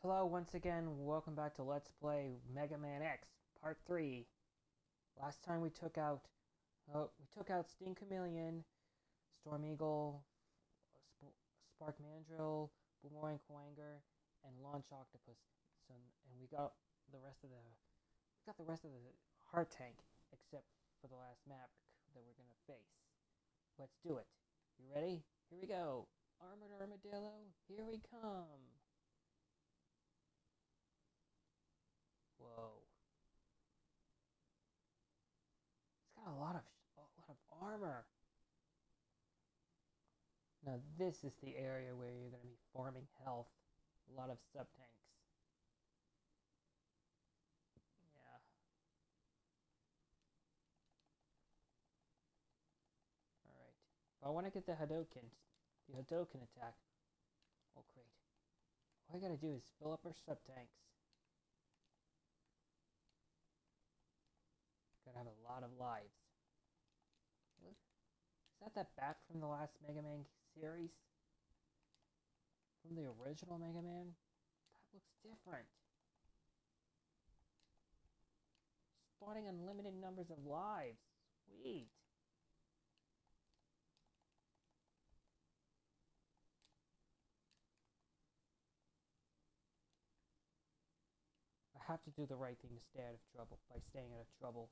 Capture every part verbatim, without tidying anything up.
Hello once again, welcome back to Let's Play MegaManX Part three. Last time we took out, oh, we took out Sting Chameleon, Storm Eagle, Sp Spark Mandrill, Boomerang Kuwanger, and Launch Octopus. So, and we got the rest of the, we got the rest of the Heart Tank, except for the last map that we're gonna face. Let's do it. You ready? Here we go. Armored Armadillo, here we come. Whoa. It's got a lot of a lot of armor. Now this is the area where you're going to be farming health. A lot of sub-tanks. Yeah. Alright. If I want to get the Hadouken, the Hadouken attack. Oh, great. All I gotta do is fill up our sub-tanks. Gotta have a lot of lives. Look, is that that bat from the last Mega Man series? From the original Mega Man? That looks different. Spawning unlimited numbers of lives. Sweet. I have to do the right thing to stay out of trouble by staying out of trouble.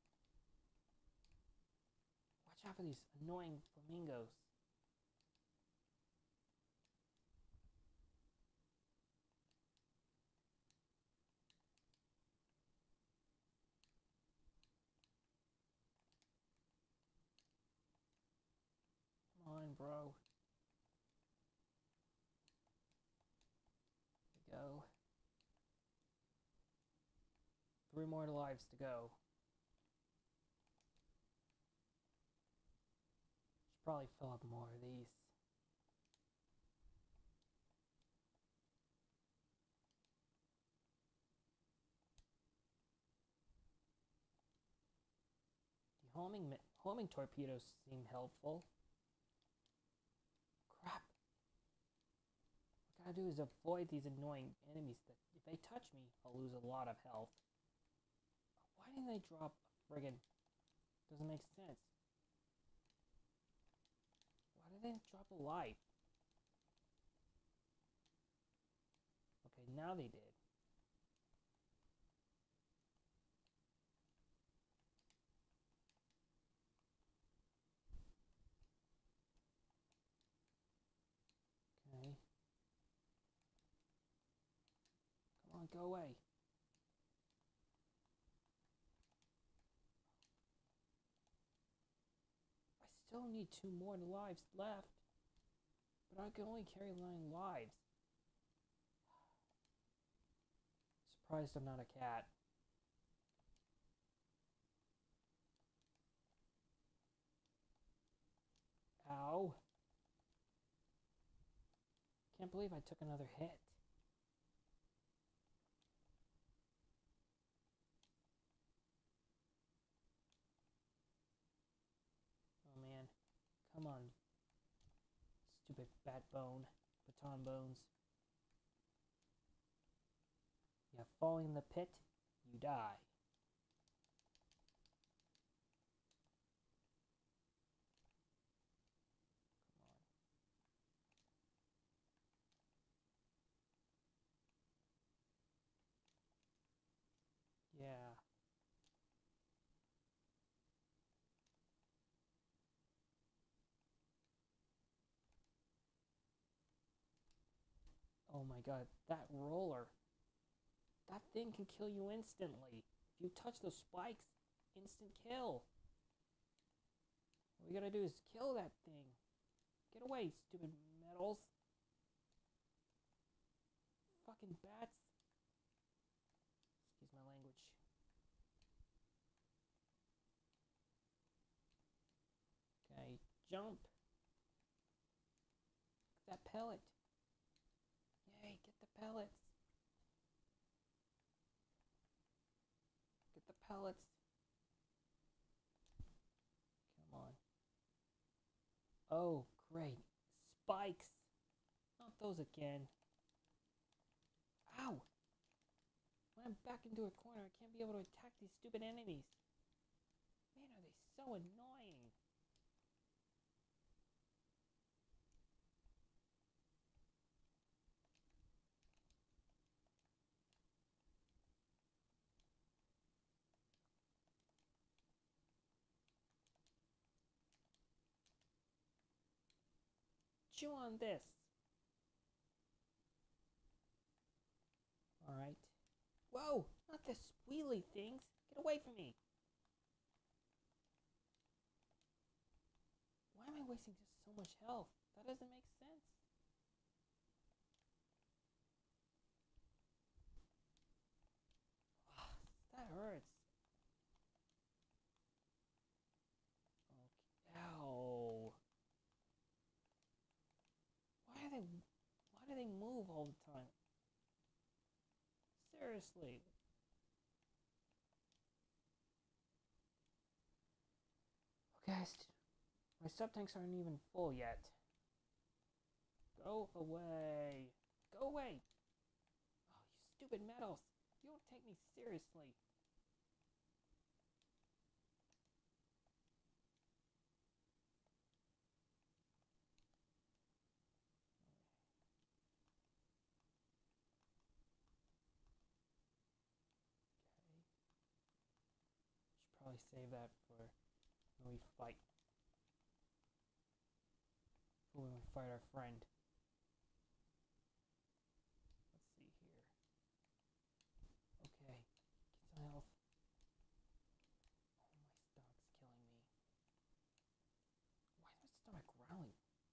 Watch out for these annoying flamingos. Come on, bro. There we go. Three more lives to go. Should probably fill up more of these. The homing, homing torpedoes seem helpful. Crap. What I gotta do is avoid these annoying enemies that if they touch me, I'll lose a lot of health. Why didn't they drop a friggin'? Doesn't make sense. Why did they drop a life? Okay, now they did. Okay. Come on, go away. Still need two more lives left, but I can only carry nine lives. Surprised I'm not a cat. Ow. Can't believe I took another hit. Come on, stupid bat bone, baton bones. You fall in the pit, you die. Come on. Yeah. Oh my god, that roller. That thing can kill you instantly. If you touch those spikes, instant kill. What we gotta do is kill that thing. Get away, stupid metals. Fucking bats. Excuse my language. Okay, jump. That pellet. Yay, get the pellets. Get the pellets. Come on. Oh, great. Spikes. Not those again. Ow! When I'm back into a corner, I can't be able to attack these stupid enemies. Man, are they so annoying. Chew on this. Alright. Whoa! Not the squealy things! Get away from me! Why am I wasting just so much health? That doesn't make sense. Ugh, that hurts. Okay. Ow! Why are they... Why do they move all the time? Seriously. Okay, my sub-tanks aren't even full yet. Go away. Go away. Oh, you stupid metals. You don't take me seriously. Probably save that for when we fight. For when we fight our friend. Let's see here. Okay, get some health. Oh, my stomach's killing me. Why is my stomach growling?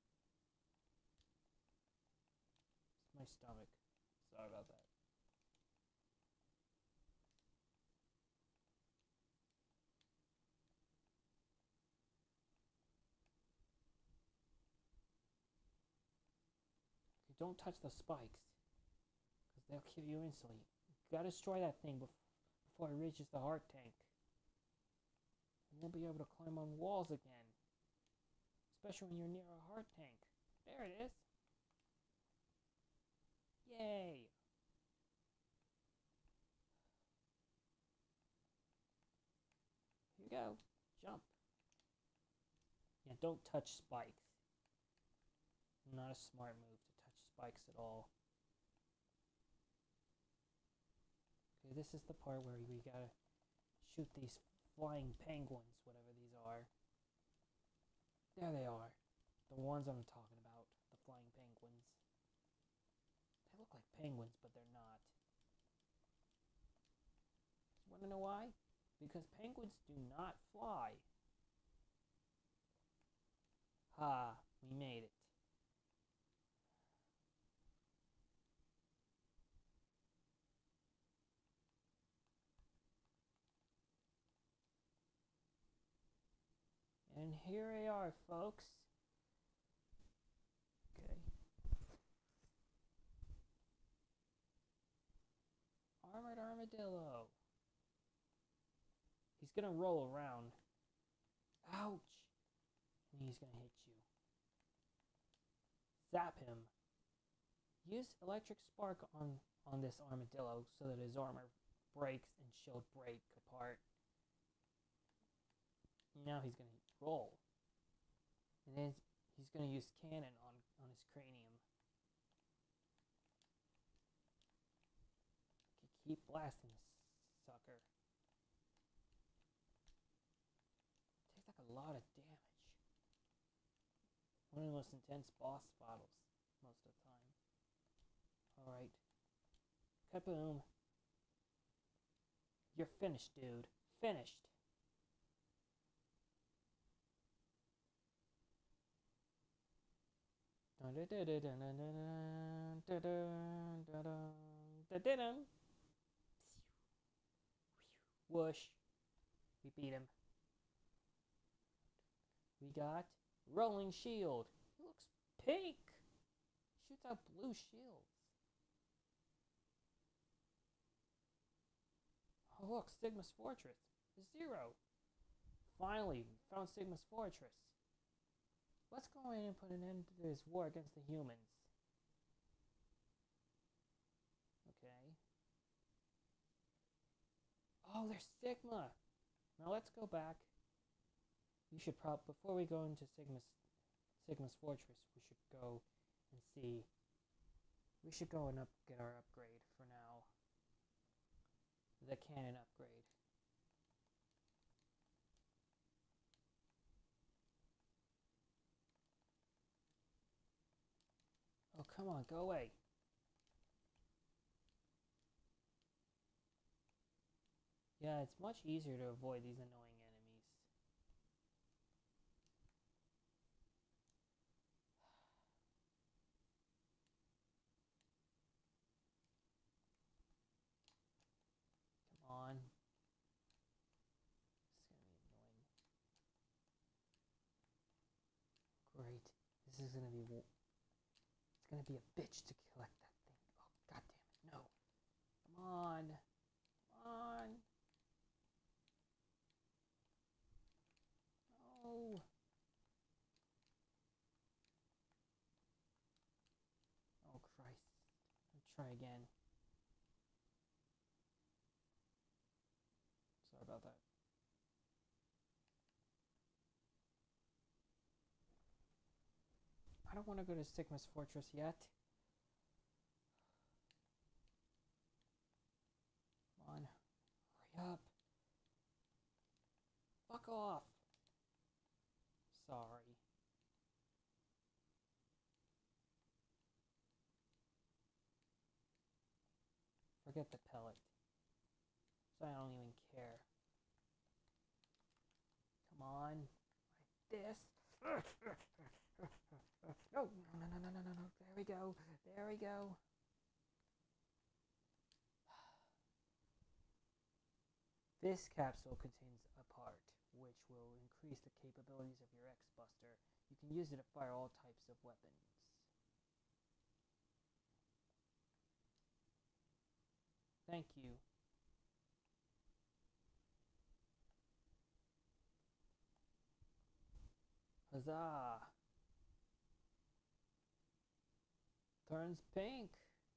It's my stomach. Sorry about that. Don't touch the spikes, because they'll kill you instantly. You gotta destroy that thing bef before it reaches the heart tank. And you'll be able to climb on walls again. Especially when you're near a heart tank. There it is. Yay! Here you go. Jump. Yeah, don't touch spikes. Not a smart move to touch spikes at all. Okay, this is the part where we gotta shoot these flying penguins, whatever these are. There they are. The ones I'm talking about. The flying penguins. They look like penguins, but they're not. Wanna know why? Because penguins do not fly. Ha, we made it. And here they are, folks. Okay. Armored Armadillo. He's gonna roll around. Ouch! And he's gonna hit you. Zap him. Use electric spark on, on this armadillo so that his armor breaks and shield break apart. Now he's gonna roll. And then he's gonna use cannon on, on his cranium. Okay, keep blasting this sucker. Takes like a lot of damage. One of the most intense boss battles most of the time. Alright. Kaboom. You're finished, dude. Finished. Whoosh. We beat him. We got Rolling Shield. He looks pink. Shoots out blue shields. Oh look, Sigma's Fortress. Zero. Finally, we found Sigma's Fortress. Let's go in and put an end to this war against the humans. Okay. Oh, there's Sigma. Now let's go back. We should probably, before we go into Sigma's, Sigma's Fortress, we should go and see. We should go and up, get our upgrade for now. The cannon upgrade. Oh, come on, go away. Yeah, it's much easier to avoid these annoying enemies. Come on. This is gonna be annoying. Great. This is gonna be... It's gonna be a bitch to collect that thing. Oh, god damn it, no. Come on. Come on. No. Oh, Christ. Let's try again. Sorry about that. I don't want to go to Sigma's Fortress yet. Come on. Hurry up. Fuck off. Sorry. Forget the pellet. So I don't even care. Come on. Like this. No, no, no, no, no, no, no, no. There we go. There we go. This capsule contains a part which will increase the capabilities of your X-Buster. You can use it to fire all types of weapons. Thank you. Huzzah! Turns pink.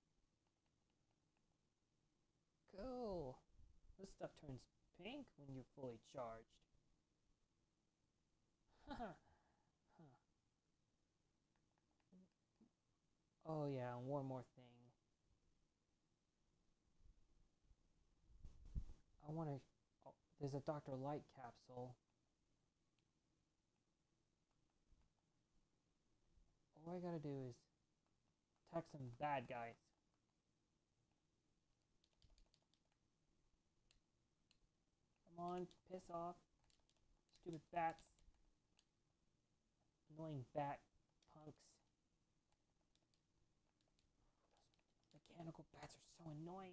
Cool. This stuff turns pink when you're fully charged. Huh. Oh yeah, and one more thing. I want to... Oh, there's a Doctor Light capsule. All I gotta do is attack some bad guys. Come on, piss off. Stupid bats. Annoying bat punks. Those mechanical bats are so annoying.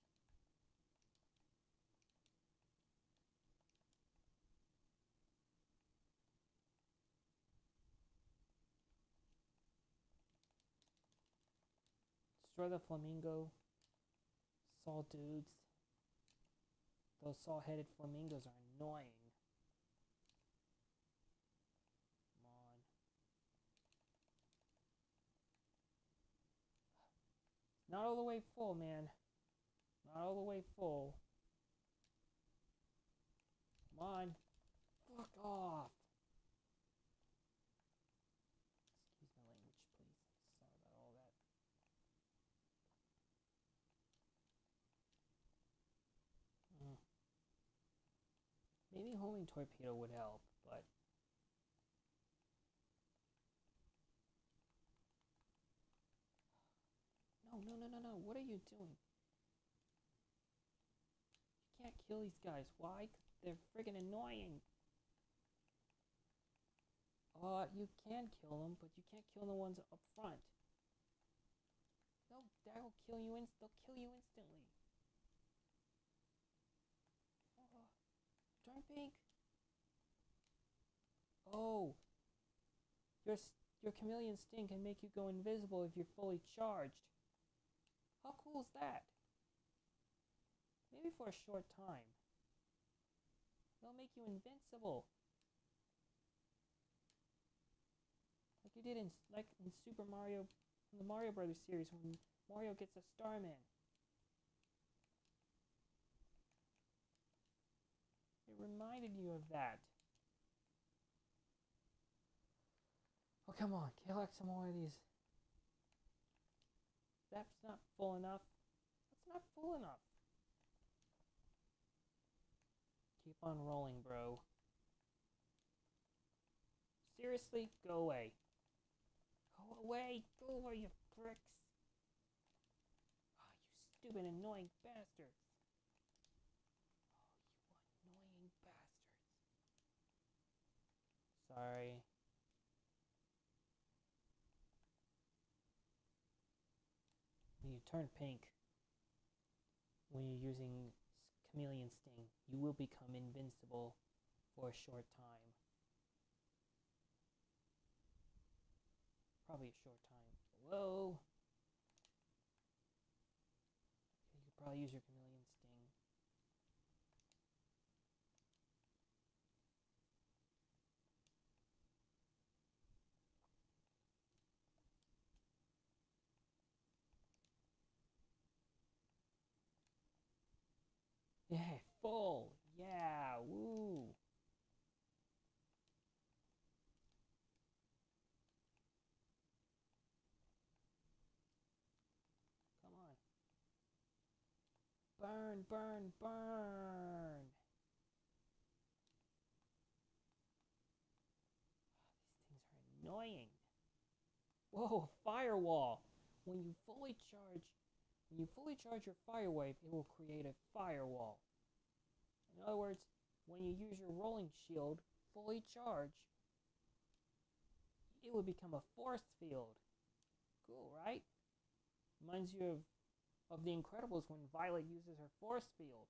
Destroy the Flamingo. Saw dudes. Those saw-headed flamingos are annoying. Come on. Not all the way full, man. Not all the way full. Come on. Fuck off. Excuse my language, please. Sorry about all that. Mm. Maybe homing Torpedo would help, but... No, no, no, no, no. What are you doing? You can't kill these guys. Why? 'Cause they're friggin' annoying. Uh, you can kill them, but you can't kill the ones up front. No, that'll kill you inst- they'll kill you instantly. Oh, turn pink. Oh. Your, your chameleon sting can make you go invisible if you're fully charged. How cool is that? Maybe for a short time. They'll make you invincible. Like you did in like in Super Mario, in the Mario Brothers series when Mario gets a Starman. reminded you of that. Oh, come on. Collect some more of these. That's not full enough. That's not full enough. Keep on rolling, bro. Seriously? Go away. Go away. Go away, you pricks. Oh, you stupid, annoying bastards. Oh, you annoying bastards. Sorry. When you turn pink, when you're using Chameleon Sting, you will become invincible for a short time. Probably a short time. Whoa! You could probably use your Chameleon Sting. Yeah, full! Yeah, woo! Come on. Burn, burn, burn! These things are annoying. Whoa, firewall! When you fully charge, when you fully charge your fire wave, it will create a firewall. In other words, when you use your rolling shield fully charged, it will become a force field. Cool, right? Reminds you of, of The Incredibles when Violet uses her force field.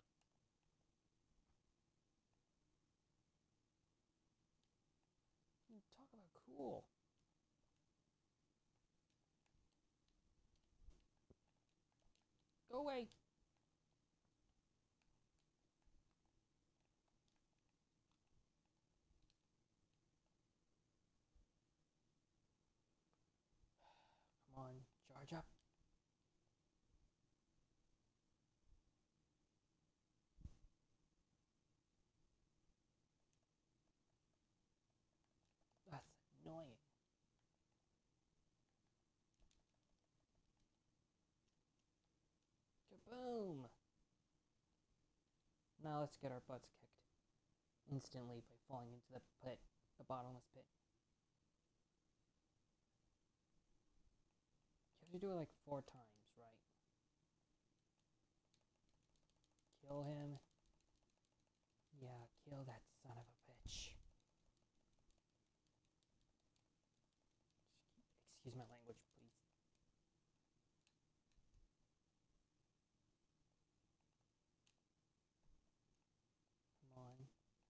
Talk about cool. Go away. Come on, charge up. That's annoying. Kaboom! Now let's get our butts kicked instantly by falling into the pit, the bottomless pit. You have to do it like four times, right? Kill him. Yeah, kill that son of a bitch. Excuse my language, please. Come on.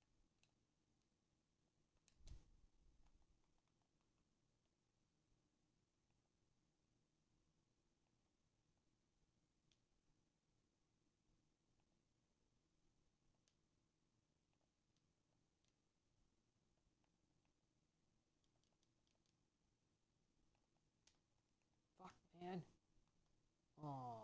Fuck, man. Aw.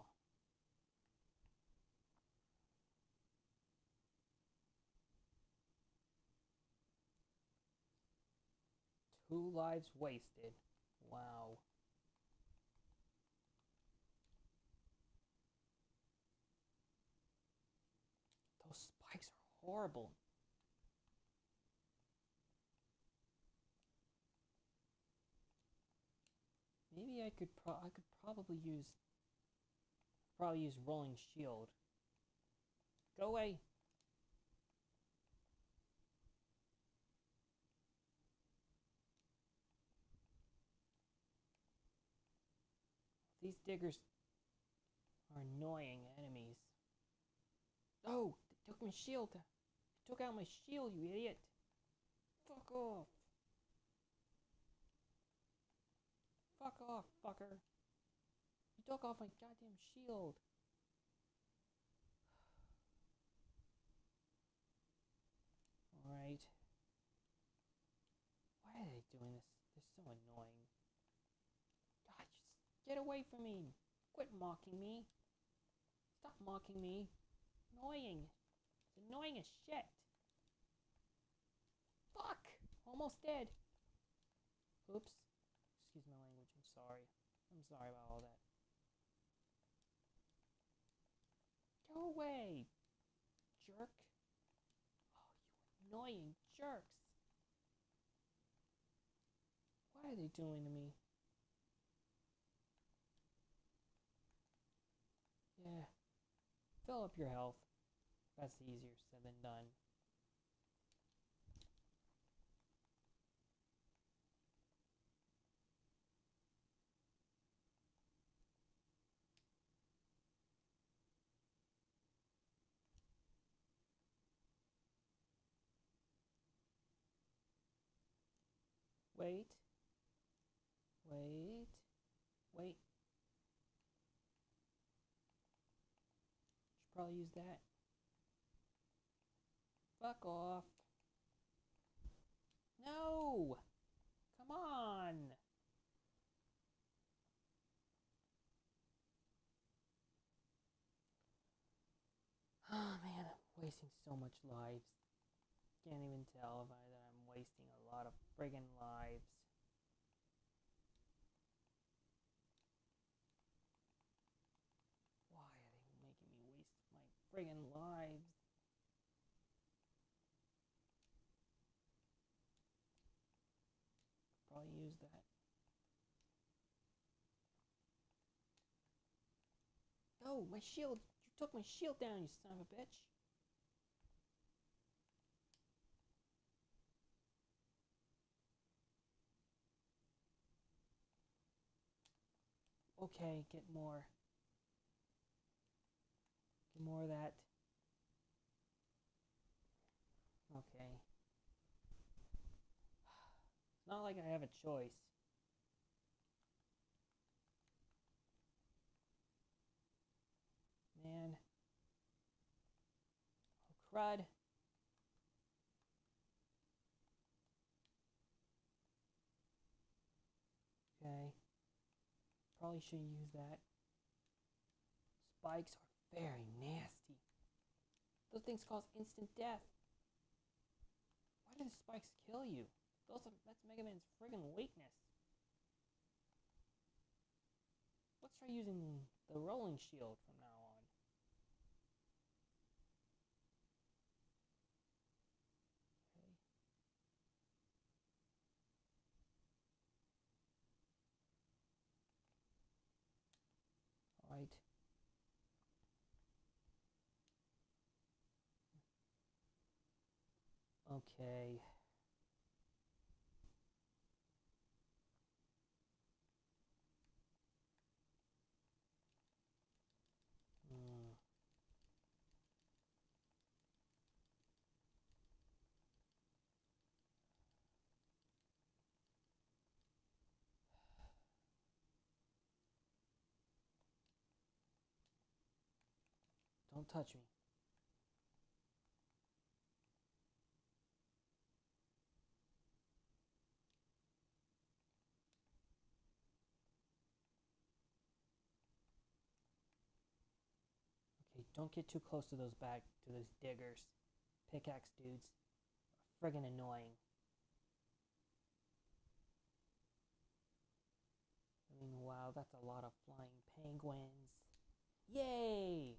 Two lives wasted. Wow. Those spikes are horrible. Maybe I could pro I could probably use probably use rolling shield. Go away. These diggers are annoying enemies. Oh, they took my shield. They took out my shield, you idiot. Fuck off. Fuck off, fucker. You took off my goddamn shield. Alright. Why are they doing this? They're so annoying. God, just get away from me. Quit mocking me. Stop mocking me. Annoying. It's annoying as shit. Almost dead. Oops. Excuse my language. I'm sorry. I'm sorry about all that. Go away, jerk. Oh, you annoying jerks. What are they doing to me? Yeah. Fill up your health. That's easier said than done. Wait. Wait. Wait. Should probably use that. Fuck off. No! Come on! Oh man, I'm wasting so much lives. Can't even tell if I, that I'm wasting a lot of friggin' lives. Why are they making me waste my friggin' lives? Probably use that. Oh, my shield! You took my shield down, you son of a bitch! Okay, get more. Get more of that. Okay. It's not like I have a choice. Man. Oh, crud. Okay. Probably shouldn't use that. Spikes are very nasty. Those things cause instant death. Why do the spikes kill you? Those are, that's MegaMan's friggin' weakness. Let's try using the rolling shield from now on. Okay. Alright. Okay. Hmm. Don't touch me. Okay, don't get too close to those back to those diggers. Pickaxe dudes are friggin' annoying. I mean, wow, that's a lot of flying penguins. Yay!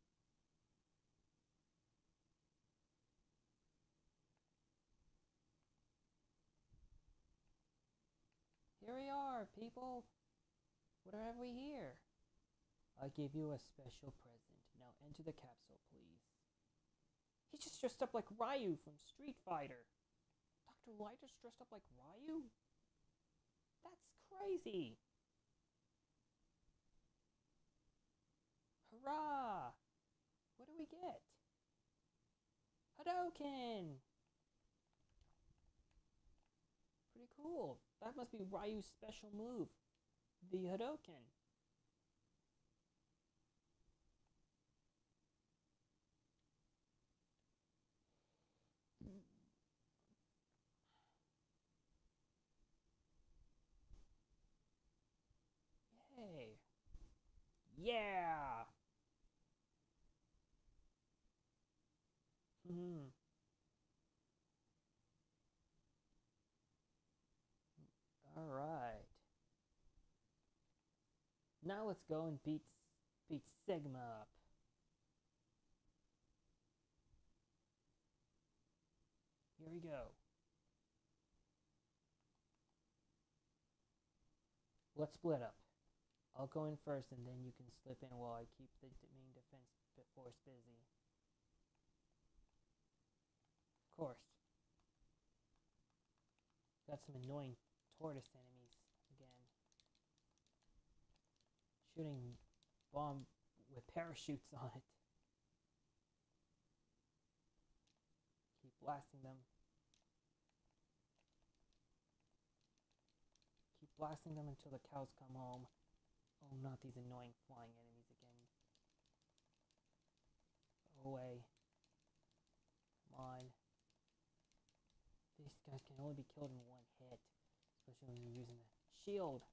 Here we are, people. What have we here? I give you a special present. Now enter the capsule, please. He just dressed up like Ryu from Street Fighter. Doctor Light just dressed up like Ryu? That's crazy. Hurrah! What do we get? Hadouken! Pretty cool. That must be Ryu's special move. The Hadouken. Yay. Yeah! Hmm. Now let's go and beat beat Sigma up. Here we go. Let's split up. I'll go in first and then you can slip in while I keep the main defense force busy. Of course. Got some annoying tortoise enemies again. Shooting bomb with parachutes on it. Keep blasting them. Keep blasting them until the cows come home. Oh, not these annoying flying enemies again. Go away. Come on. These guys can only be killed in one hit. Especially when you're using the shield.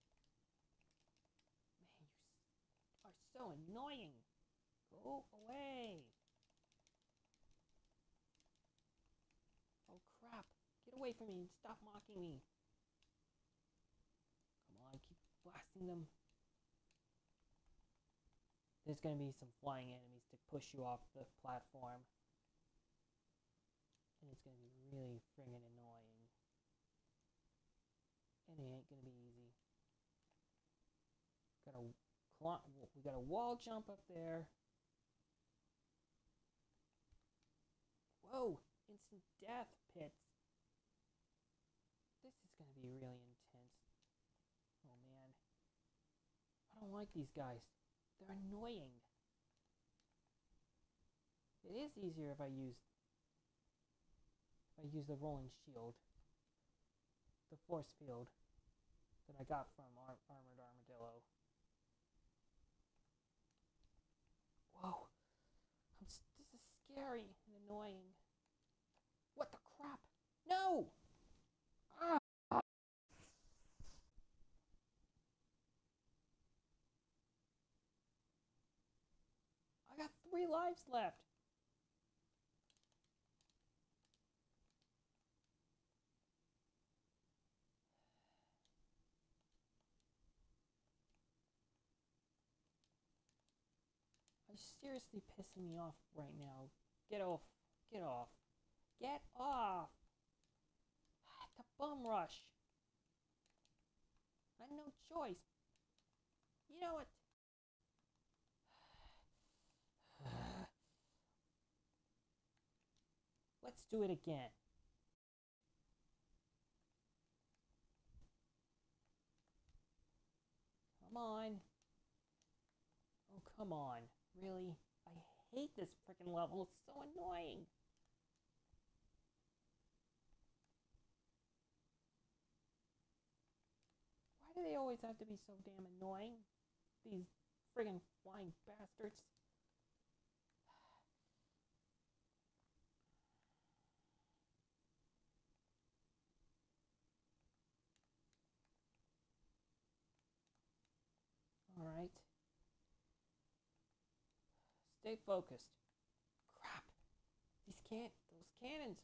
Man, you are so annoying. Go away. Oh crap. Get away from me and stop mocking me. Come on, keep blasting them. There's going to be some flying enemies to push you off the platform. And it's going to be really friggin' annoying. And it ain't going to be easy. Got a we got a wall jump up there. Whoa! Instant death pits. This is going to be really intense. Oh man. I don't like these guys. They're annoying. It is easier if I use if I use the rolling shield, the force field that I got from Ar Armored Armadillo. Whoa, I'm s this is scary and annoying. What the crap? No! Ah! I got three lives left. You're seriously pissing me off right now. Get off. Get off. Get off. The bum rush. I had no choice. You know what? Let's do it again. Come on. Oh, come on. Really? I hate this freaking level. It's so annoying. Why do they always have to be so damn annoying? These friggin' flying bastards. Alright. Stay focused. Crap. These can't, those cannons.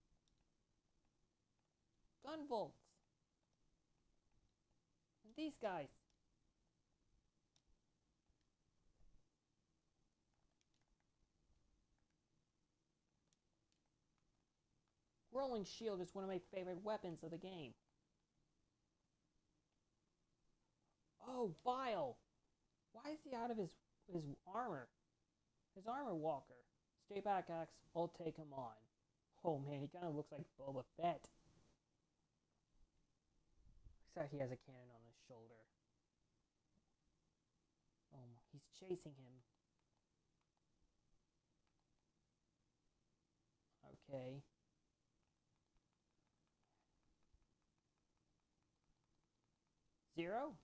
Gun bolts. And these guys. Rolling shield is one of my favorite weapons of the game. Oh, Bile! Why is he out of his, his armor? His armor walker. Stay back, Axe. I'll take him on. Oh man, he kind of looks like Boba Fett. Except he has a cannon on his shoulder. Oh, he's chasing him. Okay. Zero?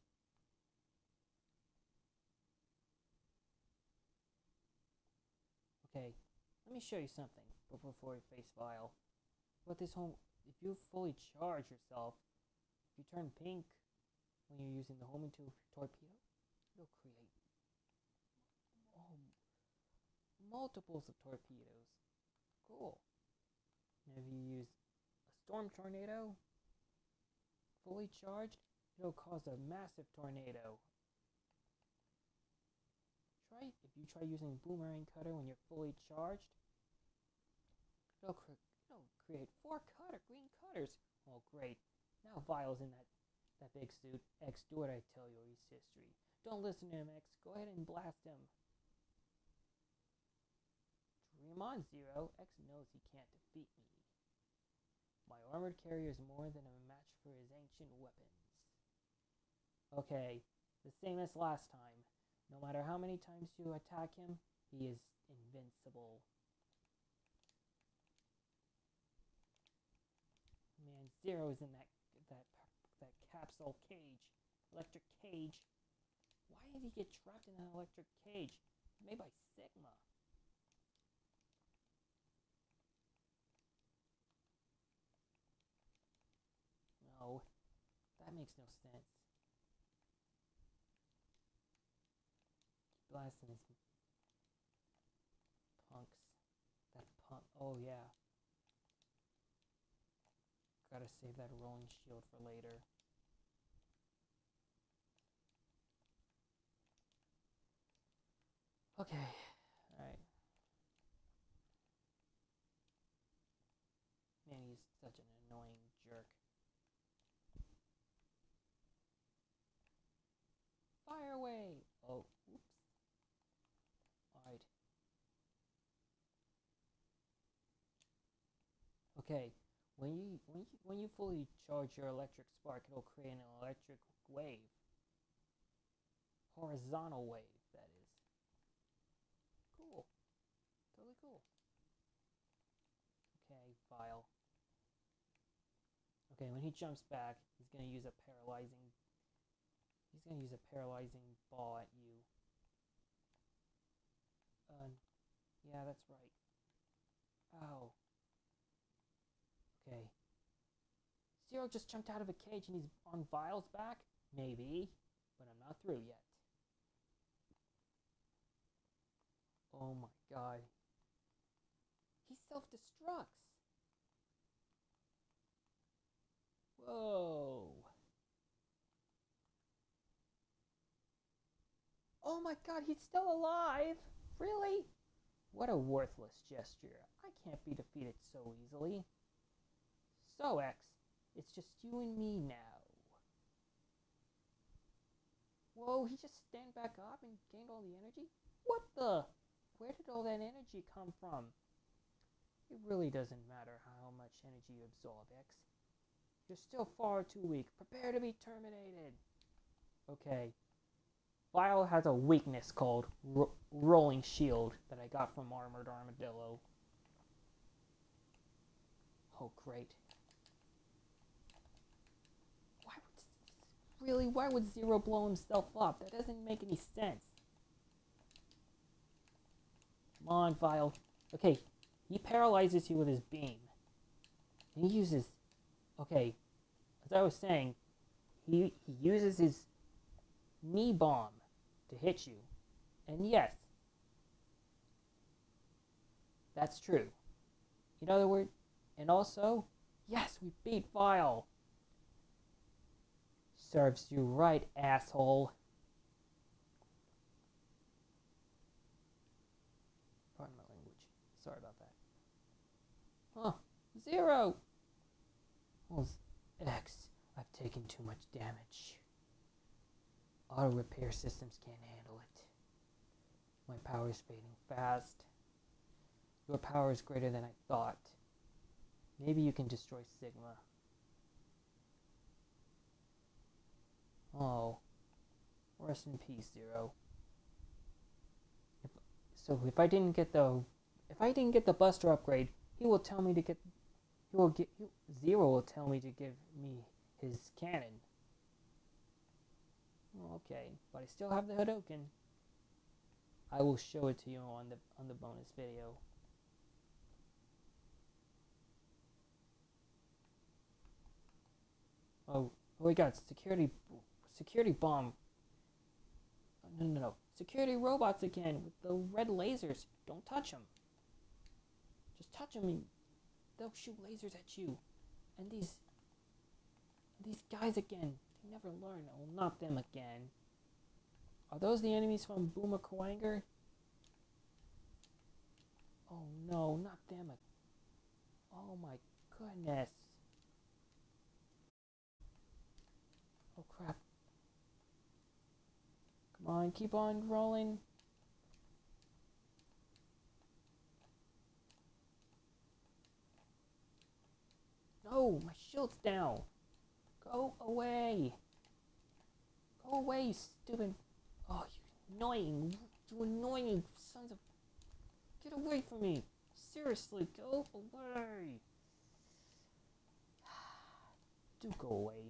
Okay, let me show you something before we face Vile. But this home, if you fully charge yourself, if you turn pink when you're using the homing to torpedo, it'll create oh, multiples of torpedoes. Cool. And if you use a storm tornado, fully charged, it'll cause a massive tornado. try if you try using Boomerang Cutter when you're fully charged, it'll, cre it'll create four cutter green cutters. Oh, great! Now Vile's in that that big suit. X, do what I tell you, or he's history. Don't listen to him, X. Go ahead and blast him. Dream on, Zero. X knows he can't defeat me. My armored carrier is more than a match for his ancient weapons. Okay, the same as last time. No matter how many times you attack him, he is invincible. Man, Zero's in that that that capsule cage, electric cage. Why did he get trapped in an electric cage? Made by Sigma. No, that makes no sense. Blasting his punks. That punk. Oh yeah. Gotta save that rolling shield for later. Okay. Alright. Man, he's such an annoying jerk. Fire away! Oh, oops. Alright. Okay, when you when you when you fully charge your electric spark, it'll create an electric wave. Horizontal wave, that is. Cool. Totally cool. Okay, Vile. Okay, when he jumps back, he's gonna use a paralyzing He's gonna use a paralyzing ball at you. Uh, yeah, that's right. Ow. Okay. Zero just jumped out of a cage and he's on Vile's back? Maybe, but I'm not through yet. Oh my god. He self-destructs. Whoa. Oh my god, he's still alive? Really? What a worthless gesture. I can't be defeated so easily. So, X, it's just you and me now. Whoa, he just stand back up and gained all the energy? What the? Where did all that energy come from? It really doesn't matter how much energy you absorb, X. You're still far too weak. Prepare to be terminated. Okay. Vile has a weakness called ro Rolling Shield that I got from Armored Armadillo. Oh, great. Why would... Really? Why would Zero blow himself up? That doesn't make any sense. Come on, Vile. Okay, he paralyzes you with his beam. And he uses... Okay, as I was saying, he, he uses his knee bomb to hit you. And yes, that's true. In other words, and also, yes, we beat Vile. Serves you right, asshole. Pardon my language. Sorry about that. Huh. Zero! Well, X, I've taken too much damage. Auto repair systems can't handle it. My power is fading fast. Your power is greater than I thought. Maybe you can destroy Sigma. Oh. Rest in peace, Zero. If, so if I didn't get the if I didn't get the Buster upgrade, he will tell me to get he will get he, Zero will tell me to give me his cannon. Okay, but I still have the Hadouken. I will show it to you on the on the bonus video. Oh, oh we got security security bomb. No, no, no. Security robots again with the red lasers. Don't touch them. Just touch them and they'll shoot lasers at you. And these these guys again. They never learn. Oh, not them again. Are those the enemies from Boomer Kuwanger? Oh no, not them. Oh my goodness. Oh crap. Come on, keep on rolling. No, my shield's down. Go away. Go away, you stupid. Oh, you annoying. You annoying sons of. Get away from me. Seriously, go away. Do go away.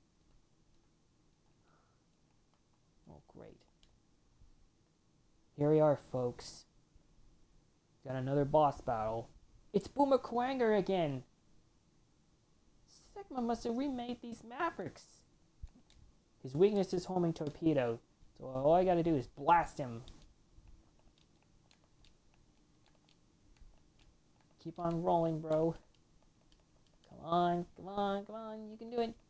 Oh, great. Here we are, folks. Got another boss battle. It's Boomer Kuwanger again. Sigma must have remade these Mavericks. His weakness is homing Torpedo, so all I gotta do is blast him. Keep on rolling, bro. Come on, come on, come on, you can do it.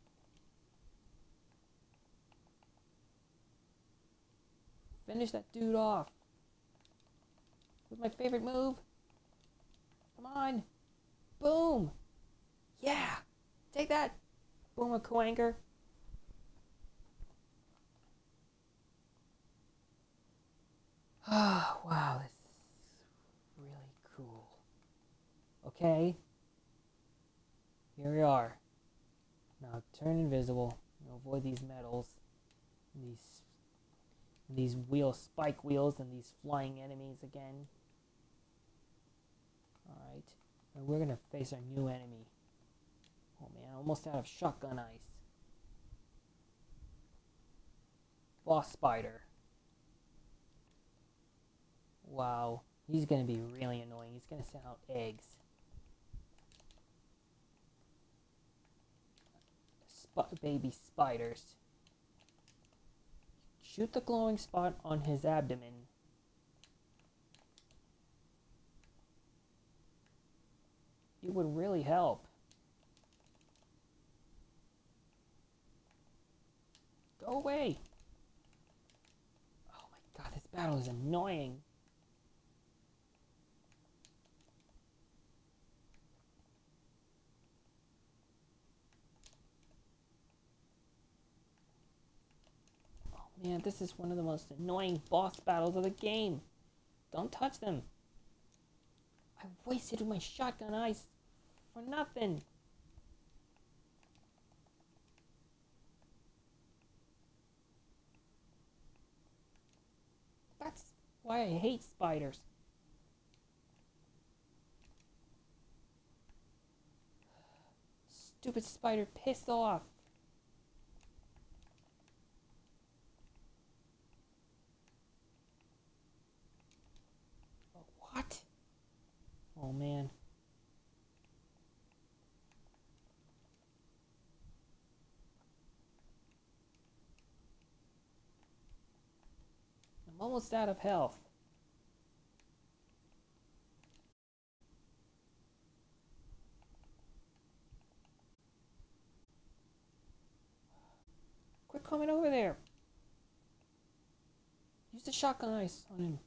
Finish that dude off. With my favorite move. Come on. Boom. Yeah. Take that, Boomer Kuwanger. Ah, wow, this is really cool. Okay. Here we are. Now turn invisible. Avoid these metals. These these wheel spike wheels and these flying enemies again. Alright. And we're gonna face our new enemy. Oh man, almost out of shotgun ice. Bospider. Wow, he's gonna be really annoying. He's gonna send out eggs. Sp- baby spiders. Shoot the glowing spot on his abdomen. It would really help. Go away! Oh my god, this battle is annoying. Oh man, this is one of the most annoying boss battles of the game. Don't touch them. I wasted my shotgun ice for nothing. That's why I hate spiders. Stupid spider, piss off. What? Oh man. I'm almost out of health. Quit coming over there. Use the shotgun ice on him.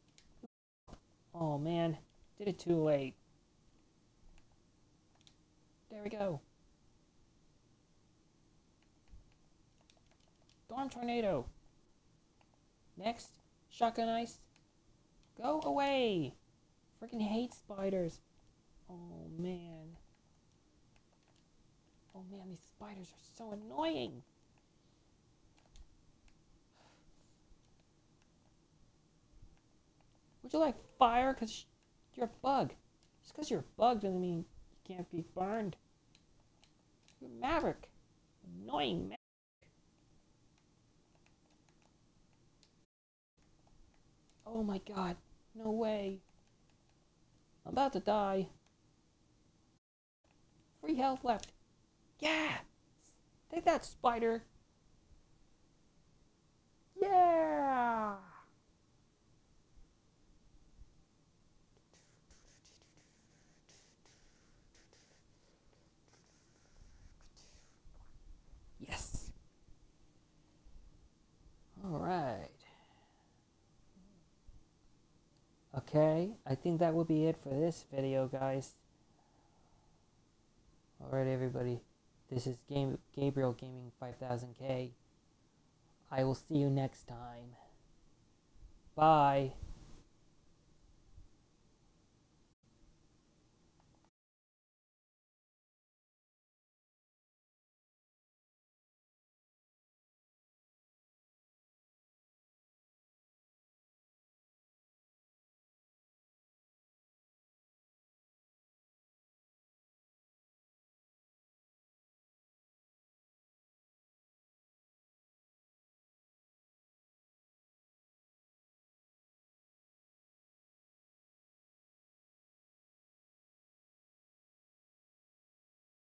Oh man, did it too late. There we go. Storm tornado. Next, shotgun ice. Go away. Freaking hate spiders. Oh man. Oh man, these spiders are so annoying. Would you like fire? Because you're a bug. Just because you're a bug doesn't mean you can't be burned. You're a Maverick. Annoying Maverick. Oh my god. No way. I'm about to die. Three health left. Yeah! Take that, spider. Yeah! Yes. All right. Okay, I think that will be it for this video, guys. Alright, everybody. This is Game Gabriel Gaming five thousand K. I will see you next time. Bye.